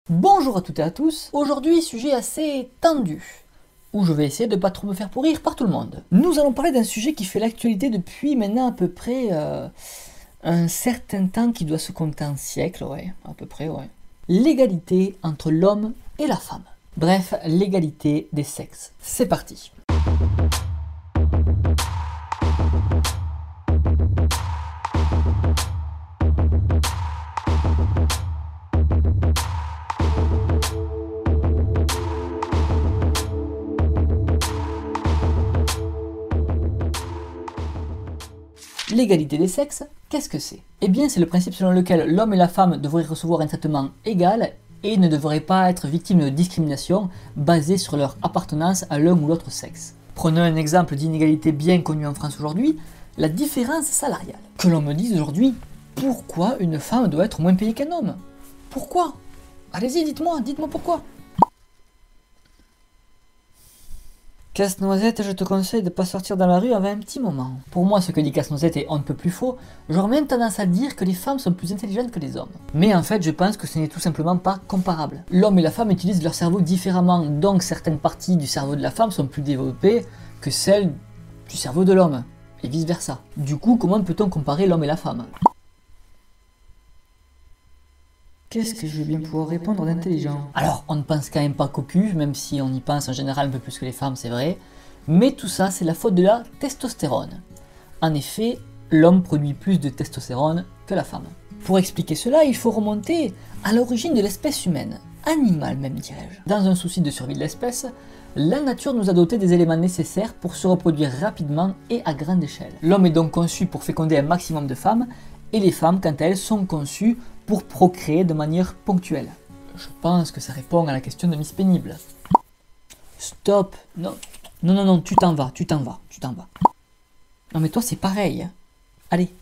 Bonjour à toutes et à tous, aujourd'hui sujet assez tendu, où je vais essayer de pas trop me faire pourrir par tout le monde. Nous allons parler d'un sujet qui fait l'actualité depuis maintenant à peu près un certain temps qui doit se compter en siècles, ouais, à peu près, ouais. L'égalité entre l'homme et la femme. Bref, l'égalité des sexes. C'est parti. L'égalité des sexes, qu'est-ce que c'est? Eh bien, c'est le principe selon lequel l'homme et la femme devraient recevoir un traitement égal et ne devraient pas être victimes de discrimination basée sur leur appartenance à l'un ou l'autre sexe. Prenons un exemple d'inégalité bien connue en France aujourd'hui, la différence salariale. Que l'on me dise aujourd'hui, pourquoi une femme doit être moins payée qu'un homme? Pourquoi? Allez-y, dites-moi pourquoi. Casse-noisette, je te conseille de ne pas sortir dans la rue avant un petit moment. Pour moi, ce que dit Casse-noisette est on ne peut plus faux. J'aurais même tendance à dire que les femmes sont plus intelligentes que les hommes. Mais en fait, je pense que ce n'est tout simplement pas comparable. L'homme et la femme utilisent leur cerveau différemment, donc certaines parties du cerveau de la femme sont plus développées que celles du cerveau de l'homme, et vice-versa. Du coup, comment peut-on comparer l'homme et la femme? Qu'est-ce que je vais bien pouvoir répondre d'intelligent? Alors, on ne pense quand même pas qu'au cul, même si on y pense en général un peu plus que les femmes, c'est vrai. Mais tout ça, c'est la faute de la testostérone. En effet, l'homme produit plus de testostérone que la femme. Pour expliquer cela, il faut remonter à l'origine de l'espèce humaine, animale même dirais-je. Dans un souci de survie de l'espèce, la nature nous a doté des éléments nécessaires pour se reproduire rapidement et à grande échelle. L'homme est donc conçu pour féconder un maximum de femmes, et les femmes, quant à elles, sont conçues pour procréer de manière ponctuelle. Je pense que ça répond à la question de Miss Pénible. Stop. Non, tu t'en vas. Non mais toi c'est pareil. Allez.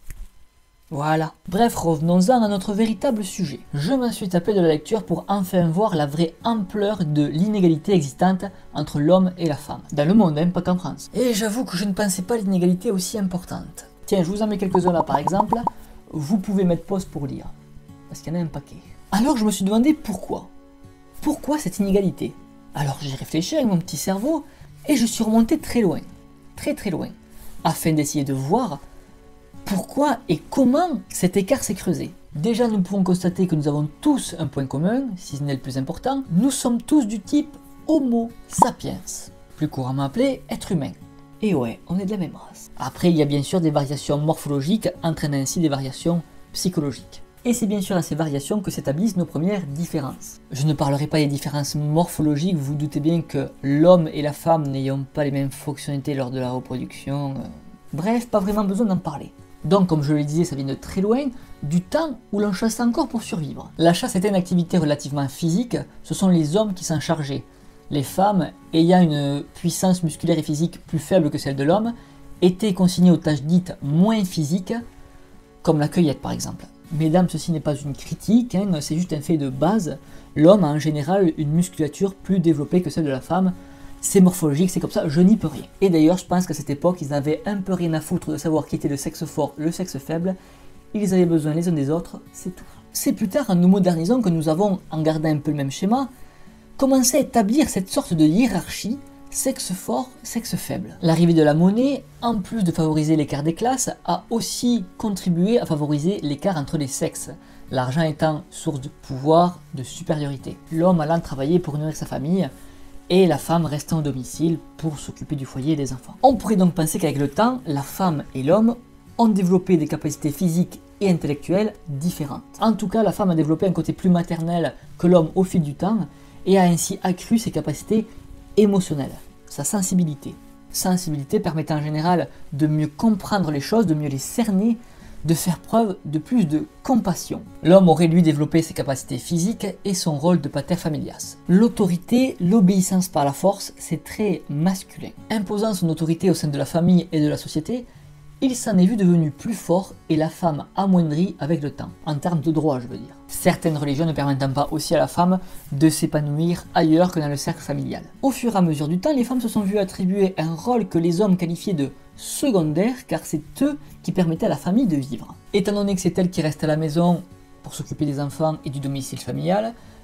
Voilà. Bref, revenons-en à notre véritable sujet. Je m'en suis tapé de la lecture pour enfin voir la vraie ampleur de l'inégalité existante entre l'homme et la femme. Dans le monde, pas qu'en France. Et j'avoue que je ne pensais pas l'inégalité aussi importante. Tiens, je vous en mets quelques-uns là par exemple. Vous pouvez mettre pause pour lire. Parce qu'il y en a un paquet. Alors je me suis demandé pourquoi. Pourquoi cette inégalité? Alors j'ai réfléchi avec mon petit cerveau et je suis remonté très loin. Très loin. Afin d'essayer de voir pourquoi et comment cet écart s'est creusé. Déjà nous pouvons constater que nous avons tous un point commun, si ce n'est le plus important. Nous sommes tous du type Homo sapiens. Plus couramment appelé être humain. Et ouais, on est de la même race. Après, il y a bien sûr des variations morphologiques entraînant ainsi des variations psychologiques. Et c'est bien sûr à ces variations que s'établissent nos premières différences. Je ne parlerai pas des différences morphologiques, vous vous doutez bien que l'homme et la femme n'ayant pas les mêmes fonctionnalités lors de la reproduction. Bref, pas vraiment besoin d'en parler. Donc, comme je le disais, ça vient de très loin, du temps où l'on chassait encore pour survivre. La chasse était une activité relativement physique, ce sont les hommes qui s'en chargeaient. Les femmes, ayant une puissance musculaire et physique plus faible que celle de l'homme, étaient consignées aux tâches dites moins physiques, comme la cueillette par exemple. Mesdames, ceci n'est pas une critique, c'est juste un fait de base. L'homme a en général une musculature plus développée que celle de la femme. C'est morphologique, c'est comme ça, je n'y peux rien. Et d'ailleurs, je pense qu'à cette époque, ils avaient un peu rien à foutre de savoir qui était le sexe fort, le sexe faible. Ils avaient besoin les uns des autres, c'est tout. C'est plus tard, en nous modernisant, que nous avons, en gardant un peu le même schéma, commencé à établir cette sorte de hiérarchie sexe fort, sexe faible. L'arrivée de la monnaie, en plus de favoriser l'écart des classes, a aussi contribué à favoriser l'écart entre les sexes, l'argent étant source de pouvoir, de supériorité. L'homme allant travailler pour nourrir sa famille, et la femme restant au domicile pour s'occuper du foyer et des enfants. On pourrait donc penser qu'avec le temps, la femme et l'homme ont développé des capacités physiques et intellectuelles différentes. En tout cas, la femme a développé un côté plus maternel que l'homme au fil du temps, et a ainsi accru ses capacités émotionnelles, sa sensibilité. Sensibilité permettant en général de mieux comprendre les choses, de mieux les cerner, de faire preuve de plus de compassion. L'homme aurait lui développé ses capacités physiques et son rôle de pater familias. L'autorité, l'obéissance par la force, c'est très masculin. Imposant son autorité au sein de la famille et de la société, il s'en est vu devenu plus fort et la femme amoindrie avec le temps, en termes de droit je veux dire. Certaines religions ne permettant pas aussi à la femme de s'épanouir ailleurs que dans le cercle familial. Au fur et à mesure du temps, les femmes se sont vues attribuer un rôle que les hommes qualifiaient de secondaire car c'est eux qui permettaient à la famille de vivre. Étant donné que c'est elles qui restent à la maison pour s'occuper des enfants et du domicile familial,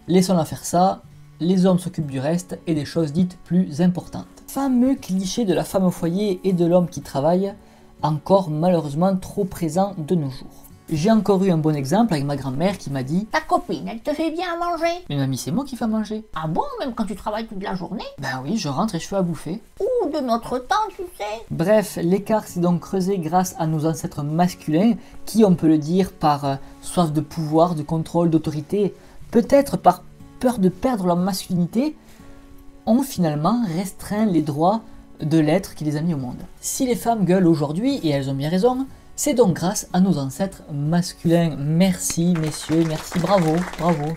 Laissons-la faire ça, les hommes s'occupent du reste et des choses dites plus importantes. Fameux cliché de la femme au foyer et de l'homme qui travaille, encore malheureusement trop présent de nos jours. J'ai encore eu un bon exemple avec ma grand-mère qui m'a dit Ta copine, elle te fait bien à manger? « Mais mamie, c'est moi qui fais à manger. » Ah bon, même quand tu travailles toute la journée? Ben oui, je rentre et je fais à bouffer. Ou de notre temps, tu sais. Bref, l'écart s'est donc creusé grâce à nos ancêtres masculins qui, on peut le dire, par soif de pouvoir, de contrôle, d'autorité, peut-être par peur de perdre leur masculinité, ont finalement restreint les droits de l'être qui les a mis au monde. Si les femmes gueulent aujourd'hui, et elles ont bien raison, c'est donc grâce à nos ancêtres masculins. Merci messieurs, merci, bravo, bravo.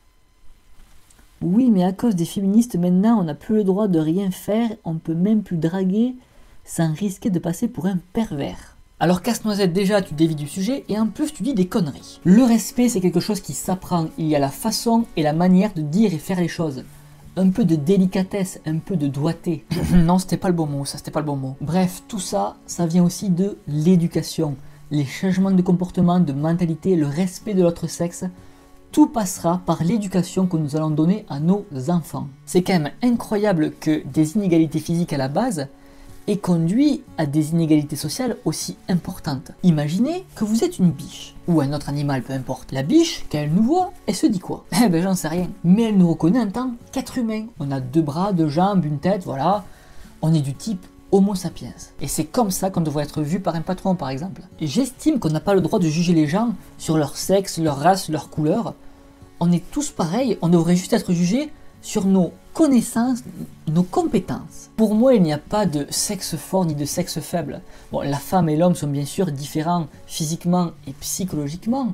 Oui, mais à cause des féministes, maintenant on n'a plus le droit de rien faire, on peut même plus draguer sans risquer de passer pour un pervers. Alors Casse-Noisette, déjà tu dévies du sujet et en plus tu dis des conneries. Le respect c'est quelque chose qui s'apprend, il y a la façon et la manière de dire et faire les choses. Un peu de délicatesse, un peu de doigté. Non, c'était pas le bon mot, ça c'était pas le bon mot. Bref, tout ça, ça vient aussi de l'éducation. Les changements de comportement, de mentalité, le respect de l'autre sexe, tout passera par l'éducation que nous allons donner à nos enfants. C'est quand même incroyable que des inégalités physiques à la base aient conduit à des inégalités sociales aussi importantes. Imaginez que vous êtes une biche, ou un autre animal, peu importe. La biche, quand elle nous voit, elle se dit quoi? Eh ben j'en sais rien. Mais elle nous reconnaît en tant qu'être humain. On a 2 bras, 2 jambes, une tête, voilà. On est du type Homo sapiens. Et c'est comme ça qu'on devrait être vu par un patron, par exemple. Et j'estime qu'on n'a pas le droit de juger les gens sur leur sexe, leur race, leur couleur. On est tous pareils, on devrait juste être jugés sur nos connaissances, nos compétences. Pour moi, il n'y a pas de sexe fort ni de sexe faible. Bon, la femme et l'homme sont bien sûr différents physiquement et psychologiquement.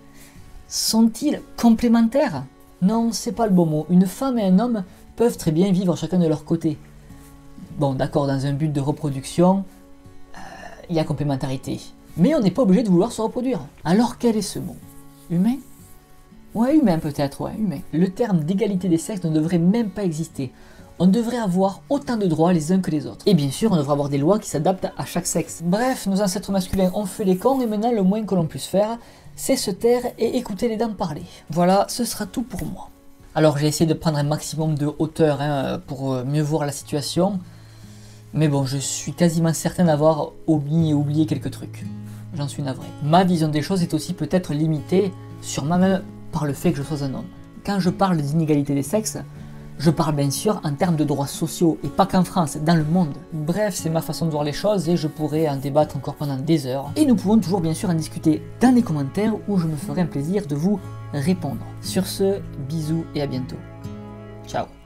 Sont-ils complémentaires? Non, c'est pas le bon mot. Une femme et un homme peuvent très bien vivre chacun de leur côté. Bon, d'accord, dans un but de reproduction, il y a complémentarité. Mais on n'est pas obligé de vouloir se reproduire. Alors quel est ce mot? Humain? Ouais, humain peut-être, ouais, humain. Le terme d'égalité des sexes ne devrait même pas exister. On devrait avoir autant de droits les uns que les autres. Et bien sûr, on devrait avoir des lois qui s'adaptent à chaque sexe. Bref, nos ancêtres masculins ont fait les cons et maintenant le moins que l'on puisse faire, c'est se taire et écouter les dames parler. Voilà, ce sera tout pour moi. Alors j'ai essayé de prendre un maximum de hauteur pour mieux voir la situation. Mais bon, je suis quasiment certain d'avoir oublié quelques trucs. J'en suis navré. Ma vision des choses est aussi peut-être limitée sur moi-même par le fait que je sois un homme. Quand je parle d'inégalité des sexes, je parle bien sûr en termes de droits sociaux, et pas qu'en France, dans le monde. Bref, c'est ma façon de voir les choses et je pourrais en débattre encore pendant des heures. Et nous pouvons toujours bien sûr en discuter dans les commentaires où je me ferai un plaisir de vous répondre. Sur ce, bisous et à bientôt. Ciao.